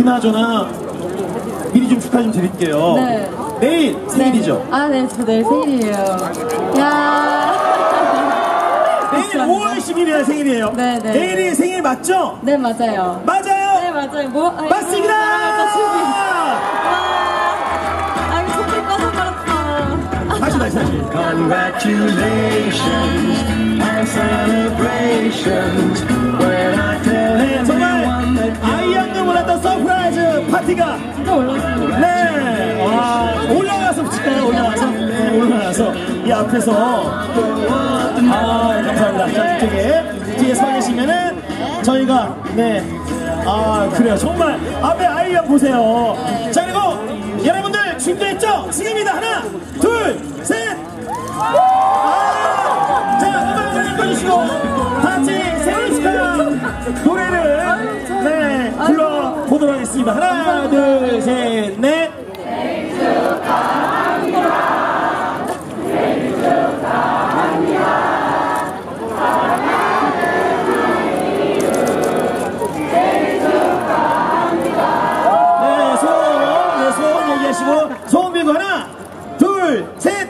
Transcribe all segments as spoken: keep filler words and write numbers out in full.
그나저나 미리 좀 축하 좀 드릴게요. 네. 내일 생일이죠? 네. 아, 네, 저 내일 생일이에요. 야. 내일 오월 십일일 생일이에요. 네, 네. 내일이 생일 맞죠? 네, 맞아요. 맞아요? 네, 맞아요. 뭐? 아이고, 맞습니다! 아, 이거 초콜릿 꺼져버렸어. 다시, 다시, 다시. Congratulations and celebrations when I tell 네, 정말 아이양도 몰랐던 서프라이즈 파티가 진짜 올라왔습니다. 네, 와, 올라가서 붙일까요? 올라가서? 네, 올라가서 이 앞에서 아, 감사합니다. 자, 뒤쪽에 뒤에 서 계시면은 저희가 네, 아, 그래요. 정말 앞에 아이양 보세요. 자, 그리고 여러분들 준비했죠? 지금입니다. 하나, 둘, 셋. 아, 자, 음악을 꺼주시고 다 같이 생일 축하 노래를 네, 불러보도록 하겠습니다. 하나, 둘, 셋, 넷. 생일 축하합니다. 생일 축하합니다. 생일 축하합니다. 네, 소원, 네, 소원 얘기하시고 소원 빌고 하나, 둘, 셋.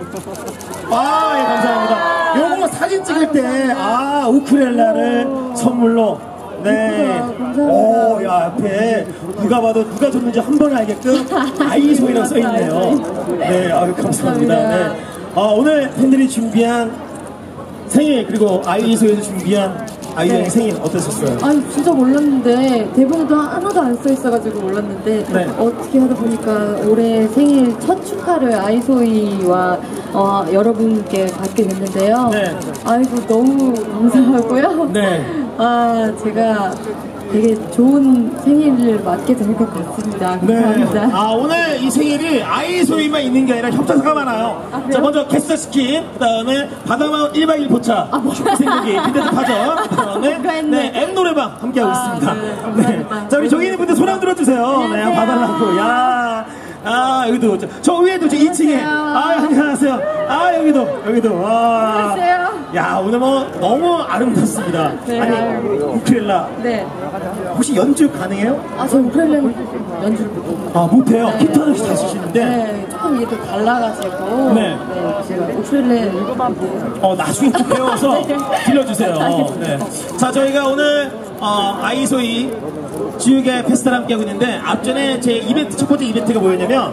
아, 예, 감사합니다. 요거 사진 찍을 때, 아, 우쿨렐라를 선물로. 네. 오, 야, 앞에 누가 봐도 누가 줬는지 한 번에 알게끔 아이소이라고 써있네요. 네, 아유, 감사합니다. 네. 아, 오늘 팬들이 준비한 생일, 그리고 아이소에서 준비한 아이의 네. 생일 어떠셨어요? 아니, 진짜 몰랐는데 대본에도 하나도 안 써있어가지고 몰랐는데 네. 어떻게 하다 보니까 올해 생일 첫 축하를 아이소이와 어, 여러분께 받게 됐는데요. 네. 아이고, 너무 감사하고요. 네. 아, 제가 되게 좋은 생일을 맞게 될 것 같습니다. 감사합니다. 네. 아, 오늘 이 생일이 아이소이만 있는 게 아니라 협찬사가 많아요. 아, 자, 먼저 게스트스킨, 그 다음에 바다마을 일 박 이 일 포차, 아, 뭐. 생각이 빈대도 파죠. 그 다음에 네, M 노래방 함께하고 아, 있습니다. 네, 네. 자, 우리 저기 있는 분들 손 한번 들어주세요. 네, 봐달라고. 야. 아, 여기도 저, 저 위에도 저 이 층에 아, 안녕하세요. 아, 여기도 여기도 와. 안녕하세요. 야, 오늘 뭐 너무 아름답습니다. 네, 아니, 우쿨렐라. 네. 혹시 연주 가능해요? 아, 저 우쿨렐라 연주를 못해요. 아, 못해요? 네. 기타는 잘 치시는데. 네, 조금 이게 또 달라가지고. 네. 네, 제가 우쿨렐라. 어, 나중에 꼭 배워서 들려주세요. 네. 자, 저희가 오늘 어, 아이소이 지우개 페스타를 함께하고 있는데 앞전에 제 이벤트, 첫 번째 이벤트가 뭐였냐면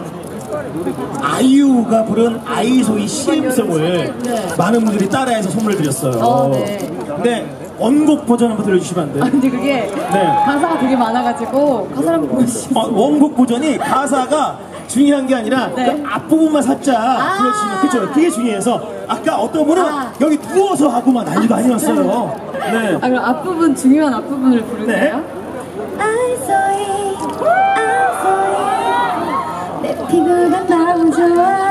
아이유가 부른 아이소이 시엠송을 네. 많은 분들이 따라해서 선물을 드렸어요. 어, 네. 근데 원곡 버전 한번 들려주시면 안 돼요? 아, 근데 그게 네. 가사가 되게 많아가지고 가사를 한번 보여주시면 어, 원곡 버전이 가사가 중요한 게 아니라 네. 그 앞부분만 살짝 아 불러주시면 그쵸? 그게 중요해서 아까 어떤 분은 아 여기 누워서 하고만 난리도 아니었어요. 네. 아, 그럼 앞부분 중요한 앞부분을 부를까요? 네. 아이소이 아이소이 내 피부가 너무 좋아